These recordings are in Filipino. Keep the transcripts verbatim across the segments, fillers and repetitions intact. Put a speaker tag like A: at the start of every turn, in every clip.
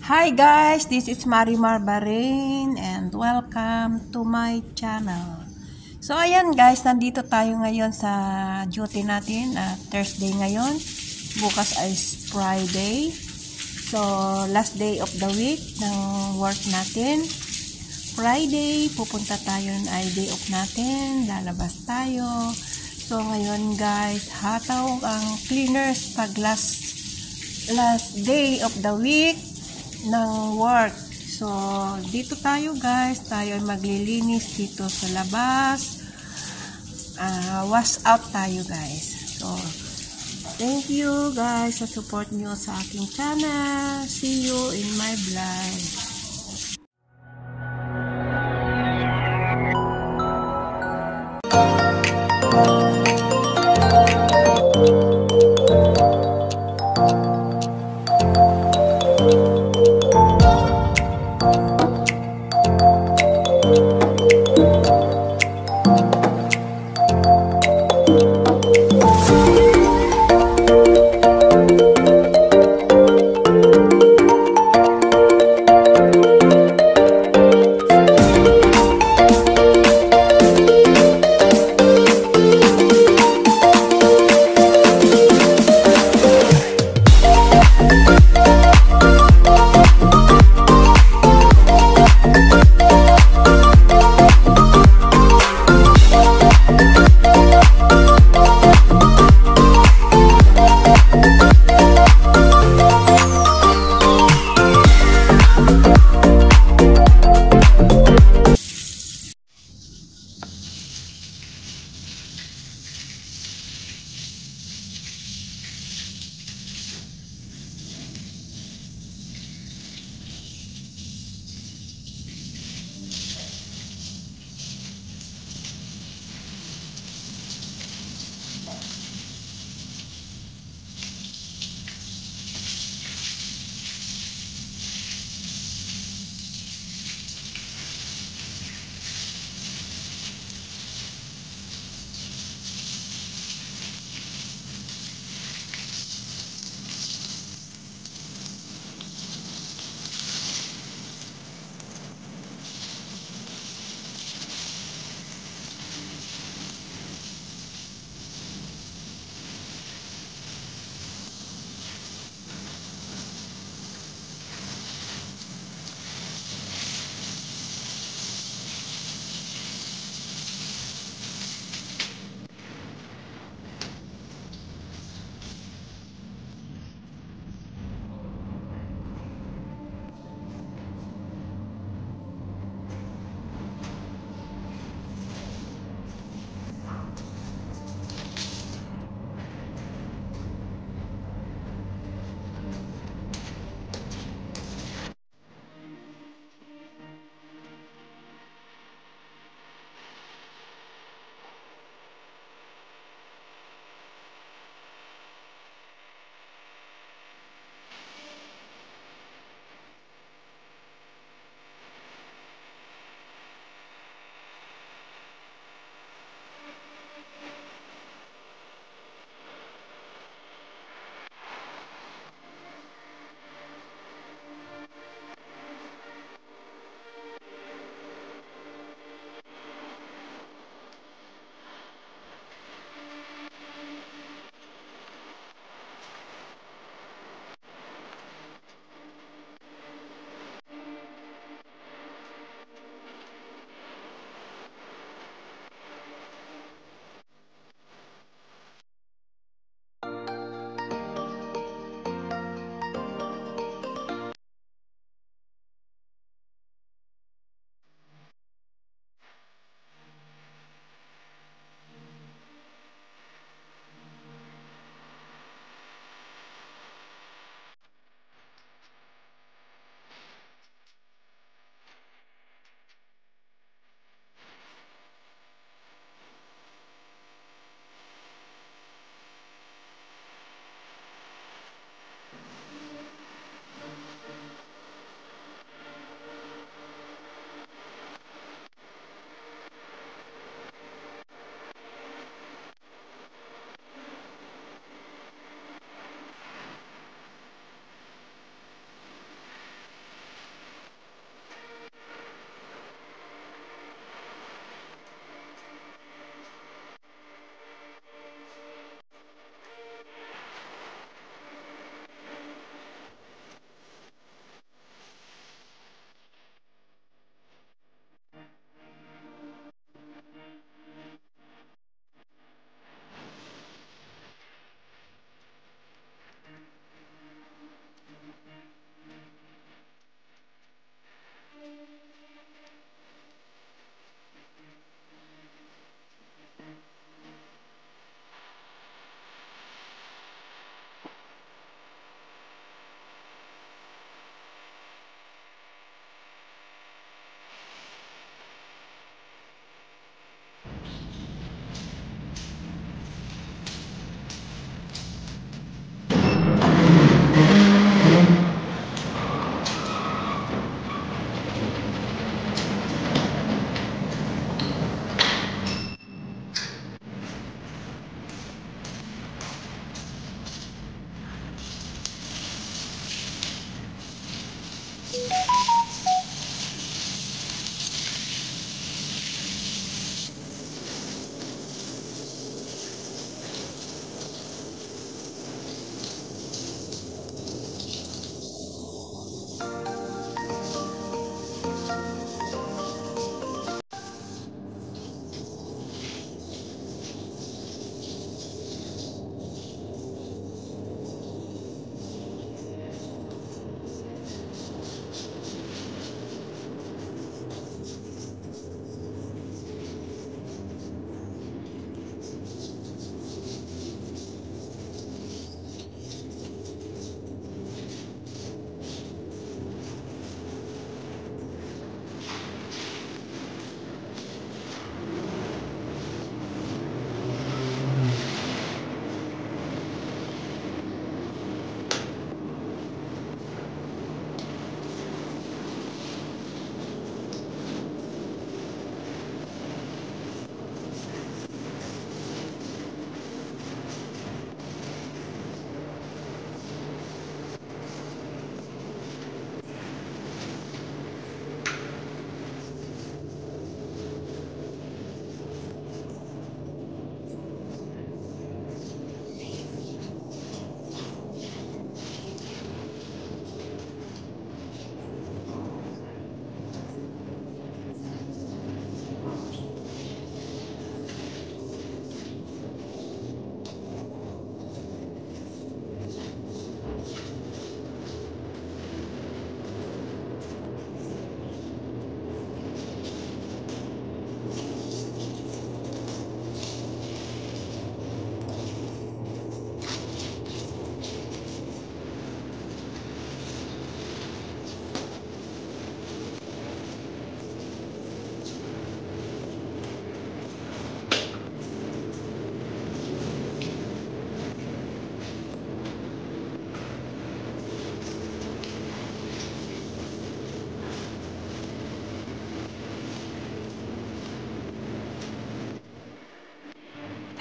A: Hi guys, this is Marimar Barain and welcome to my channel. So ayan guys, nandito tayo ngayon sa duty natin. Uh, Thursday ngayon, bukas ay Friday. So last day of the week ng work natin. Friday, pupunta tayo ay day off natin, lalabas tayo. So ngayon guys, hataw ang cleaners pag last last day of the week ng work. So dito tayo guys, tayo ay maglilinis dito sa labas. Uh, wash out tayo guys. So thank you guys sa support nyo sa aking channel. See you in my vlog.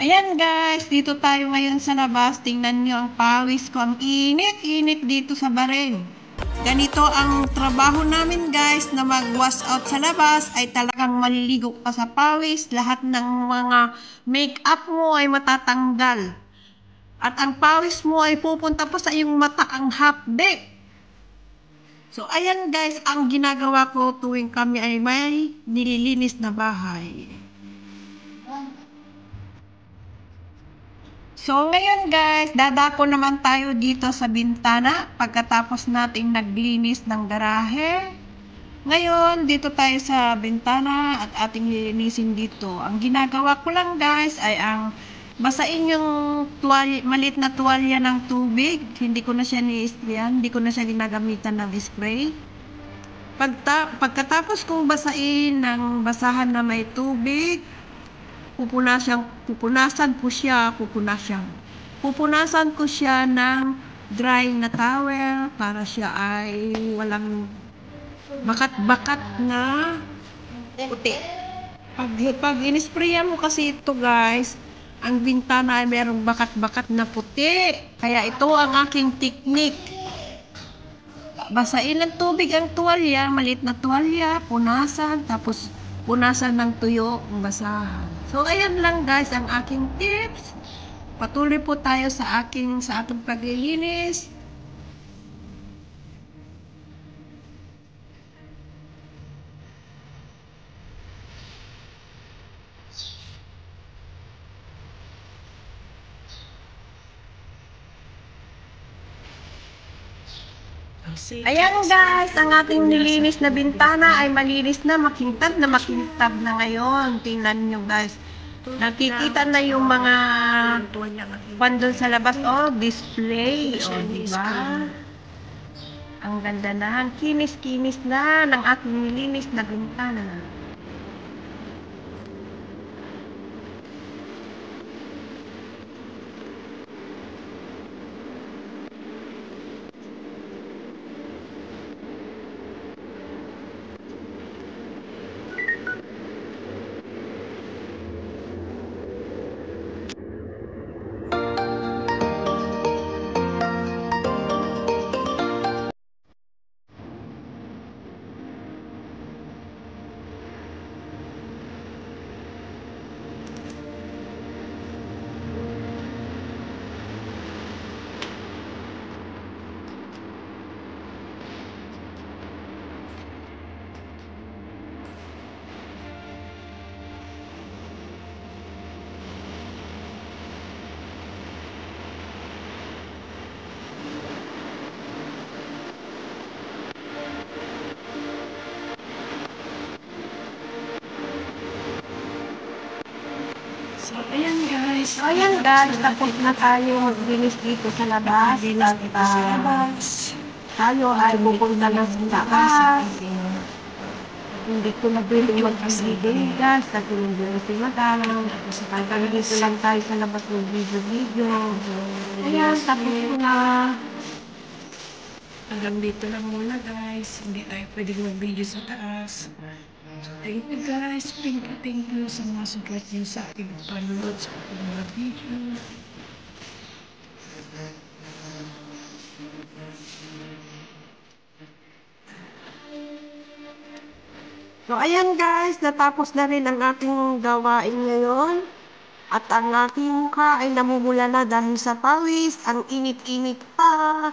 A: Ayan guys, dito tayo ngayon sa labas. Tingnan nyo ang pawis ko. Ang init-init dito sa Bahrain. Ganito ang trabaho namin guys na mag-wash out sa labas ay talagang maliligo ka sa pawis. Lahat ng mga make-up mo ay matatanggal. At ang pawis mo ay pupunta pa sa iyong mata ang hapde. So ayan guys, ang ginagawa ko tuwing kami ay may nililinis na bahay. So, ngayon guys, dadako naman tayo dito sa bintana pagkatapos nating naglinis ng garahe. Ngayon, dito tayo sa bintana at ating lilinisin dito. Ang ginagawa ko lang guys ay ang basain yung tuwalya, malit na tuwalya ng tubig. Hindi ko na siya ni-sprayan, hindi ko na siya ginagamitan ng spray. Pagta pagkatapos kong basain ng basahan na may tubig, pupunasan, pupunasan ko siya, pupunasan. Pupunasan ko siya ng dry na towel para siya ay walang bakat-bakat na puti. Pag, pag in-sprayan mo kasi ito guys, ang bintana ay merong bakat-bakat na puti. Kaya ito ang aking technique. Basain ng tubig ang tuwalya, maliit na tuwalya, punasan, tapos punasan ng tuyo ang basahan. So, ayan lang guys ang aking tips. Patuloy po tayo sa aking sa ating paglilinis. Ayan guys, ang ating nilinis na bintana ay malinis na, makintab na makintab na ngayon. Tingnan nyo guys. Nakikita na yung mga pandon sa labas. Oh, display. Oh, diba? Ang ganda na. Ang kinis-kinis na ng ating nilinis na bintana. So, ayan guys. So, ayan guys. Tapos na tayo maglinis dito sa labas. At uh, tayo ay pupunta na sa taas. Hindi ko na pwede mag-video guys. Kasi hindi na si madam. Hanggang dito lang tayo sa labas ng video-video. Ayan, tapos ko na. Hanggang dito lang muna guys. Hindi tayo pwede mag-video sa taas. Thank you guys. Thank you, thank you sa mga support niyo sa ating panonood sa ating mga video. So, ayan guys. Natapos na rin ang ating gawain ngayon. At ang aking mukha ay namumula na dahil sa pawis. Ang init-init pa.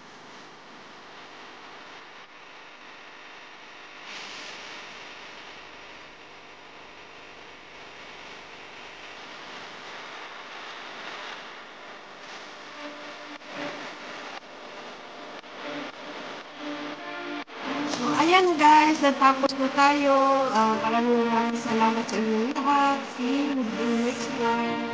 A: Ayan guys, natapos na tayo. Uh, maraming maraming salamat sa inyong lahat. See you in the next one.